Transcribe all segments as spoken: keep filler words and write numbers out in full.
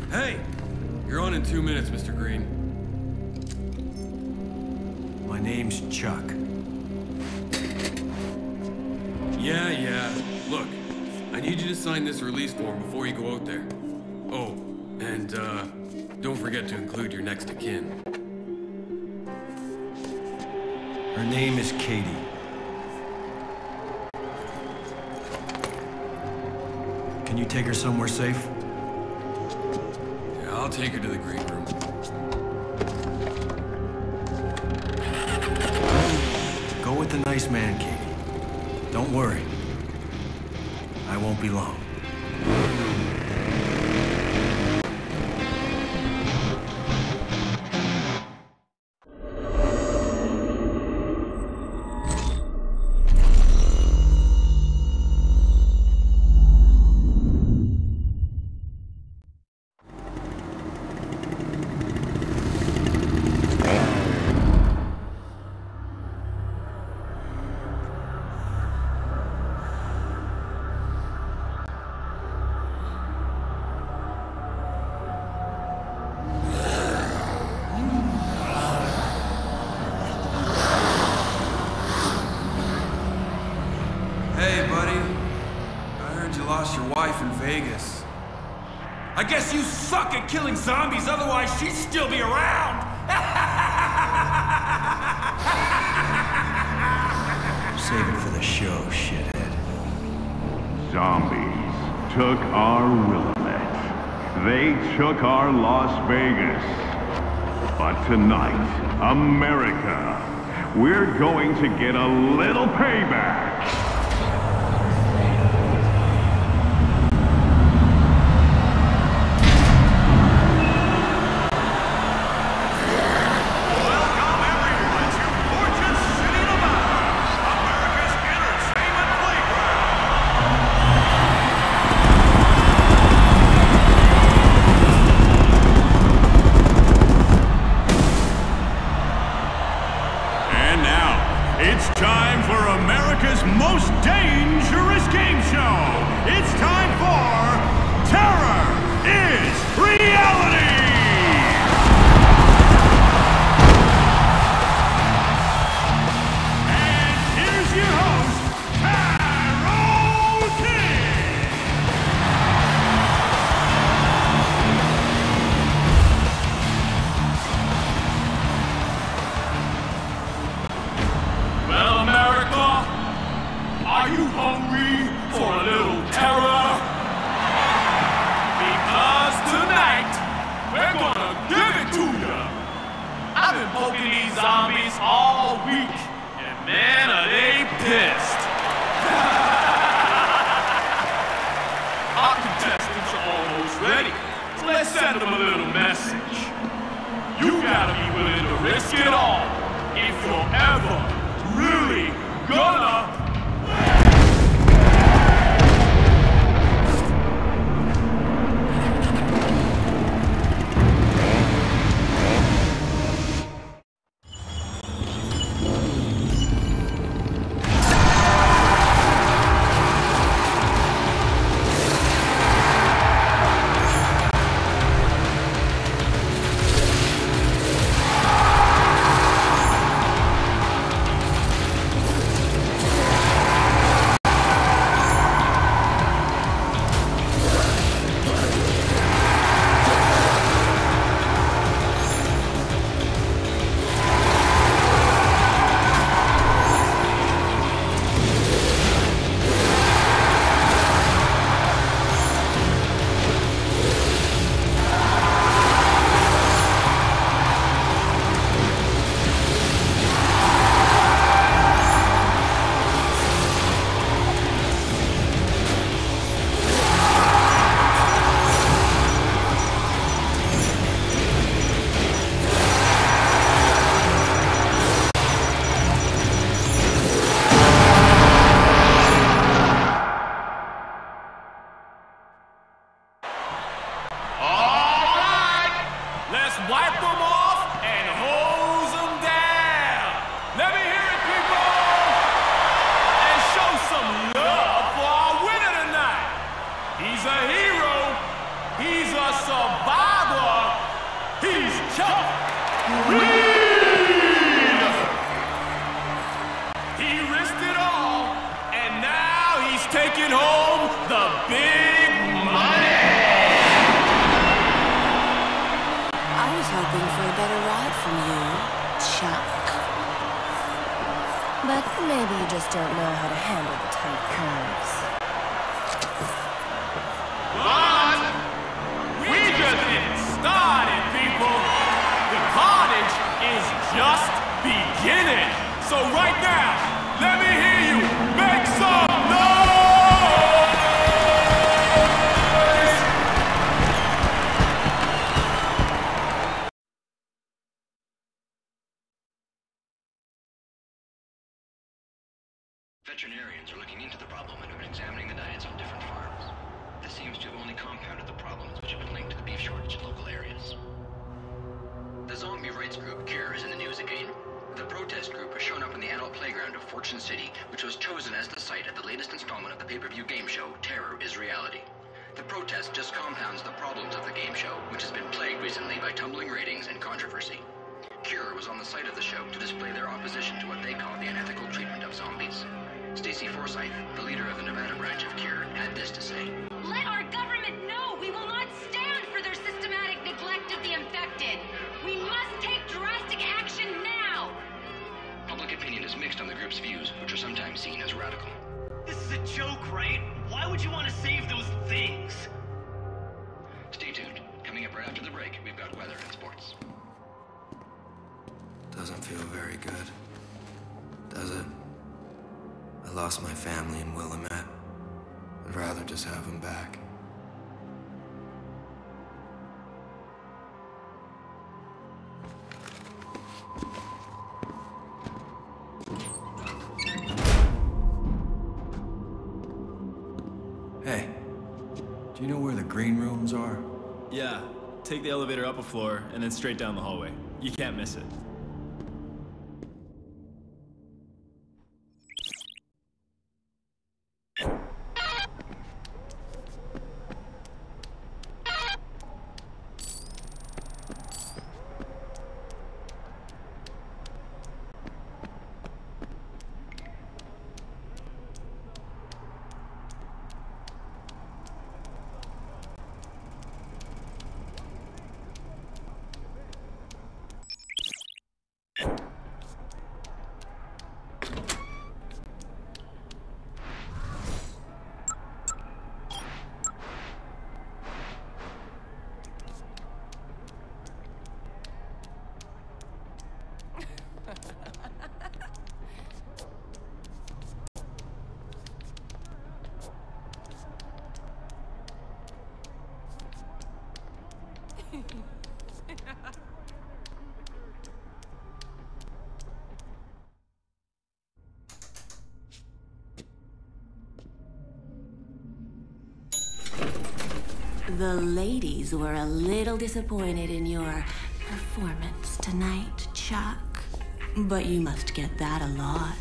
Hey! You're on in two minutes, Mister Green. My name's Chuck. Yeah, yeah. Look, I need you to sign this release form before you go out there. Oh, and, uh, don't forget to include your next of kin. Her name is Katie. Can you take her somewhere safe? Yeah, I'll take her to the green room. Go with the nice man, Katie. Don't worry. I won't be long. Hey, buddy. I heard you lost your wife in Vegas. I guess you suck at killing zombies, otherwise she'd still be around! Save it for the show, shithead. Zombies took our Willamette. They took our Las Vegas. But tonight, America, we're going to get a little payback. It's time for America's most dangerous game show. It's time for Terror is Reality! And here's your host, Carol King! Well, America, are you hungry for a little terror? Because tonight, we're gonna give it to you. I've been poking these zombies all week, and man, are they pissed. Our contestants are almost ready, so let's send them a little message. You gotta be willing to risk it all if you're ever really gonna He risked it all, and now he's taking home the big money! I was hoping for a better ride from you, Chuck. But maybe you just don't know how to handle the tight curves. But we just getting started, people! The carnage is just beginning! So right now, let me hear you make some noise! Veterinarians are looking into the problem and have been examining the diets on different farms. This seems to have only compounded the problems which have been linked to the beef shortage in local areas. The zombie rights group Cure is in the news again. The protest group has shown up in the adult playground of Fortune City, which was chosen as the site of the latest installment of the pay-per-view game show, Terror is Reality. The protest just compounds the problems of the game show, which has been plagued recently by tumbling ratings and controversy. Cure was on the site of the show to display their opposition to what they call the unethical treatment of zombies. Stacy Forsyth, the leader of the Nevada branch of Cure, had this to say. Let our government know we will not stand for their systematic neglect of the infected. We must take drastic action now. Public opinion is mixed on the group's views, which are sometimes seen as radical. This is a joke, right? Why would you want to save those things? Stay tuned. Coming up right after the break, we've got weather and sports. Doesn't feel very good, does it? I lost my family in Willamette. I'd rather just have them back. Hey, do you know where the green rooms are? Yeah, take the elevator up a floor and then straight down the hallway. You can't miss it. The ladies were a little disappointed in your performance tonight, Chuck. But you must get that a lot.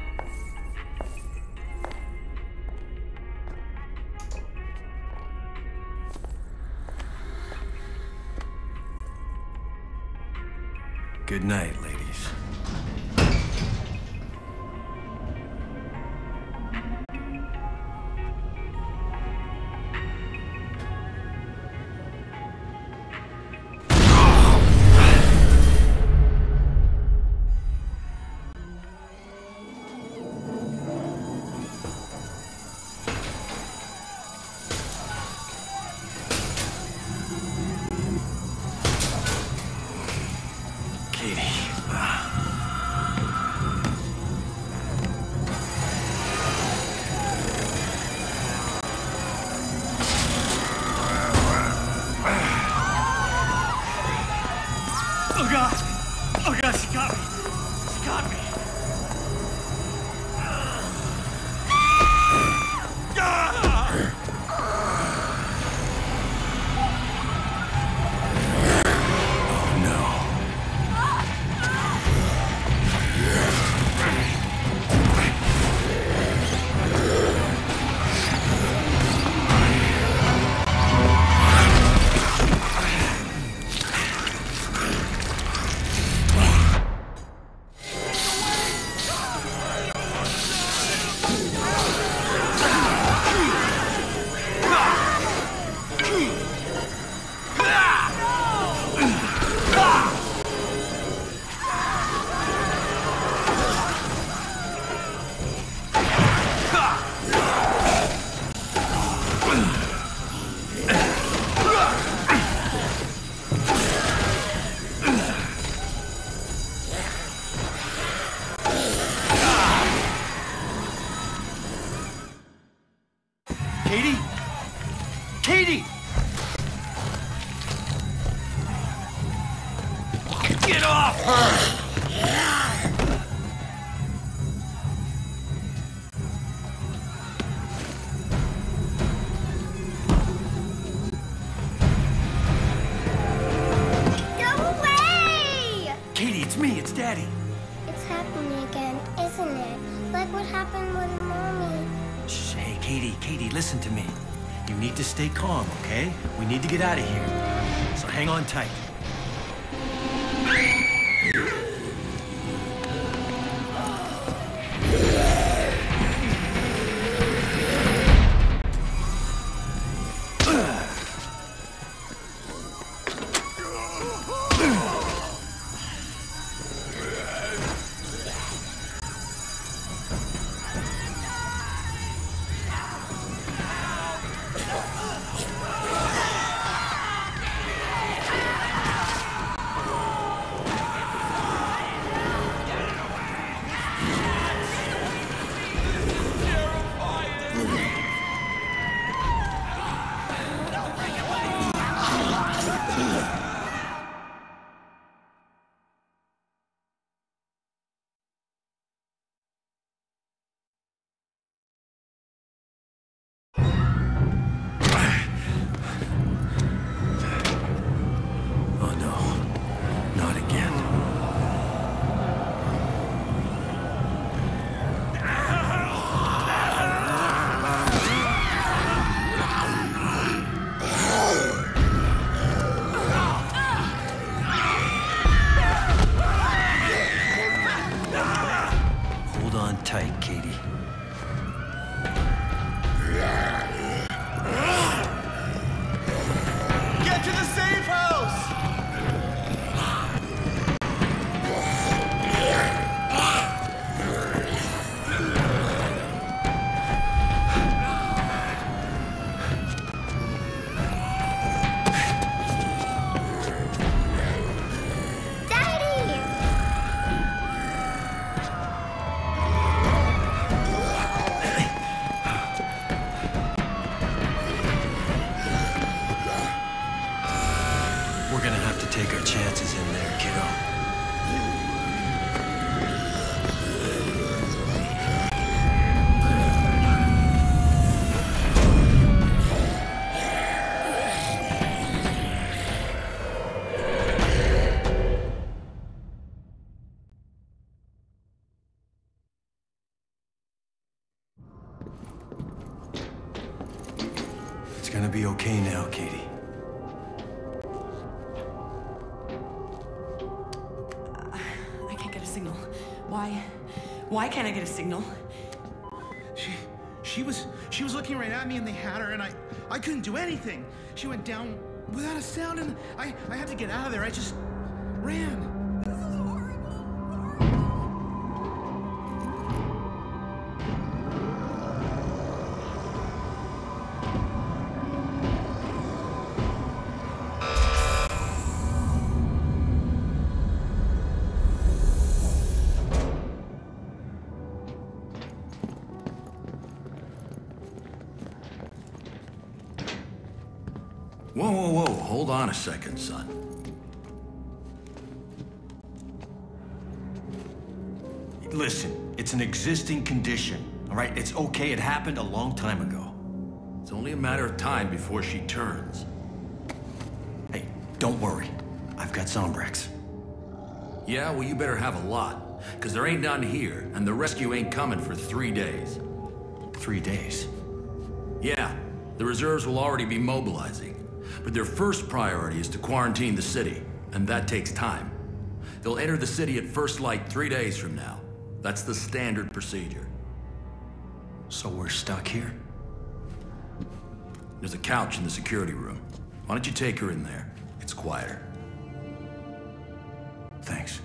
Good night, ladies. Katie. Katie, Katie, listen to me. You need to stay calm, okay? We need to get out of here. So hang on tight. Tight, Katie. Get to the safe house! We're gonna have to take our chances in there, kiddo. It's gonna be okay now, Katie. Signal. Why? Why can't I get a signal? She, she was, she was looking right at me, and they had her, and I, I couldn't do anything. She went down without a sound, and I, I had to get out of there. I just ran. This is horrible. Whoa, whoa, whoa, hold on a second, son. Listen, it's an existing condition, all right? It's okay, it happened a long time ago. It's only a matter of time before she turns. Hey, don't worry. I've got Zombrex. Yeah, well, you better have a lot, because there ain't none here, and the rescue ain't coming for three days. Three days? Yeah, the reserves will already be mobilizing. But their first priority is to quarantine the city, and that takes time. They'll enter the city at first light three days from now. That's the standard procedure. So we're stuck here? There's a couch in the security room. Why don't you take her in there? It's quieter. Thanks.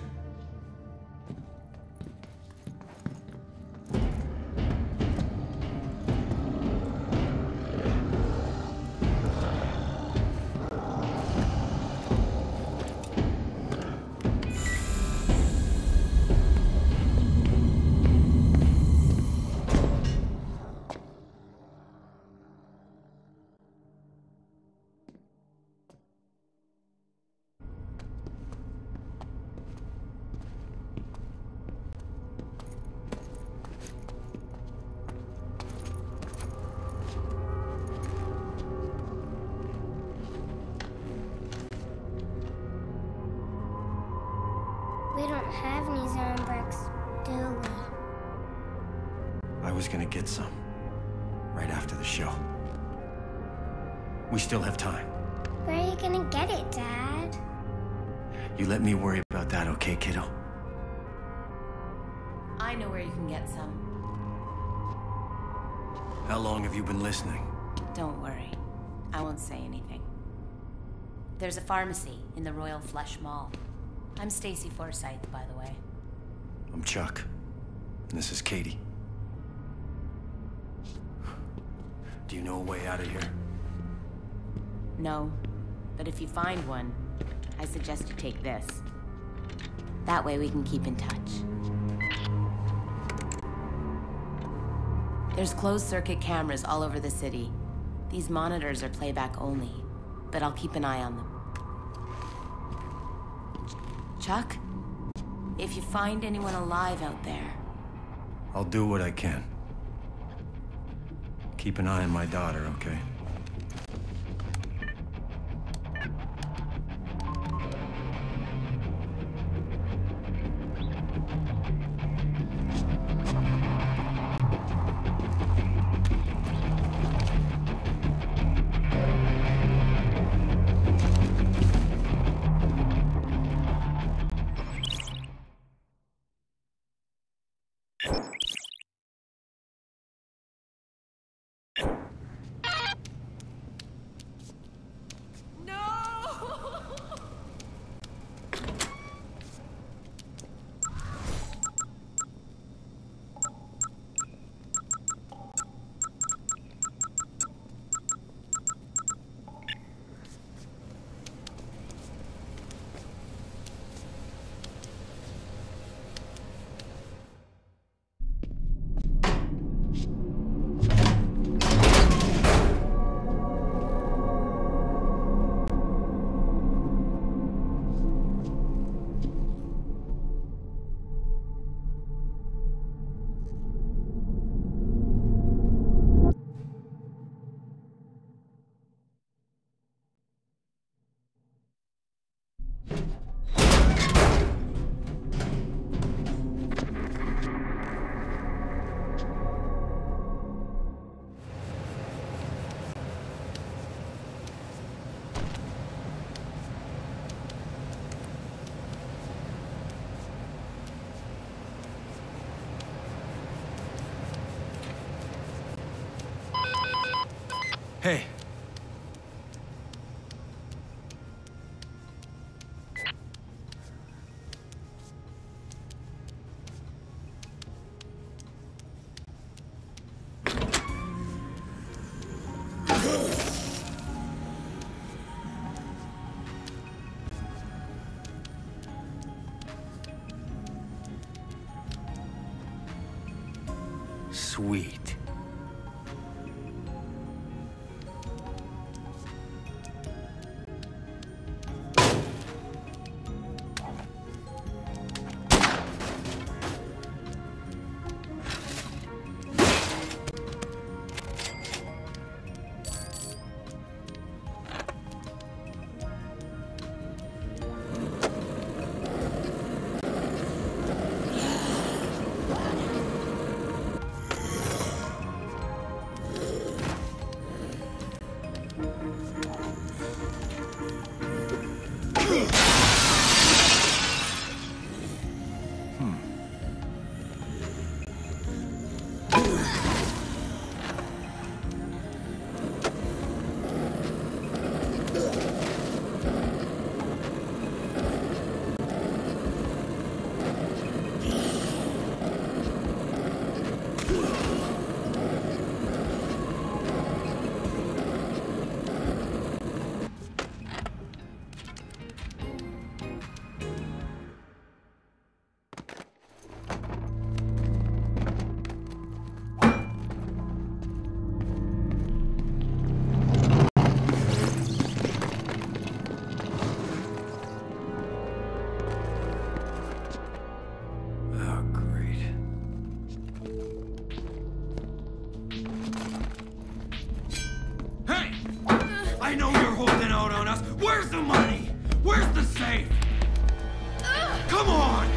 We don't have any Zombrex, do we? I was gonna get some. right after the show. We still have time. Where are you gonna get it, Dad? You let me worry about that, okay, kiddo? I know where you can get some. How long have you been listening? Don't worry. I won't say anything. There's a pharmacy in the Royal Flush Mall. I'm Stacy Forsythe, by the way. I'm Chuck. And this is Katie. Do you know a way out of here? No, but if you find one, I suggest you take this. That way we can keep in touch. There's closed-circuit cameras all over the city. These monitors are playback only, but I'll keep an eye on them. Ch- Chuck? If you find anyone alive out there... I'll do what I can. Keep an eye on my daughter, okay? Hey. Sweet. I know you're holding out on us. Where's the money? Where's the safe? Ugh. Come on!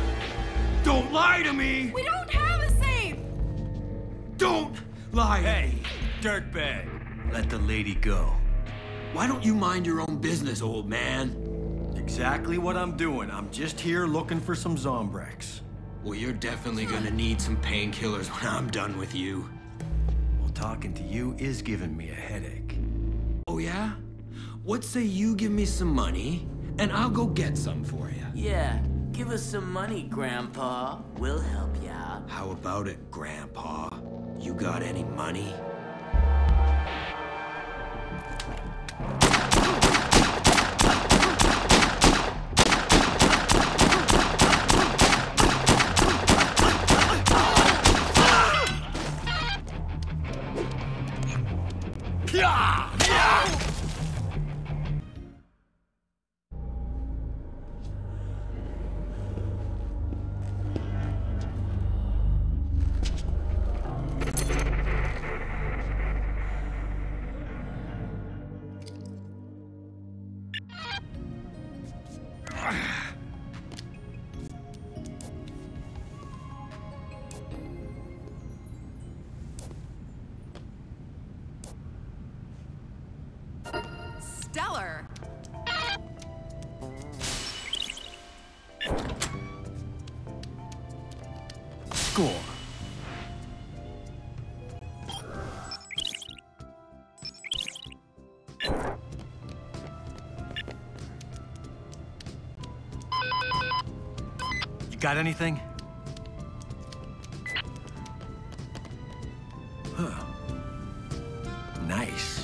Don't lie to me! We don't have a safe! Don't lie! Hey, Dirtbag. Let the lady go. Why don't you mind your own business, old man? Exactly what I'm doing. I'm just here looking for some Zombrex. Well, you're definitely gonna need some painkillers when I'm done with you. Well, talking to you is giving me a headache. Oh, yeah? What say you give me some money, and I'll go get some for you? Yeah, give us some money, Grandpa. We'll help you out. How about it, Grandpa? You got any money? Stellar. Score. You got anything? Huh. Nice.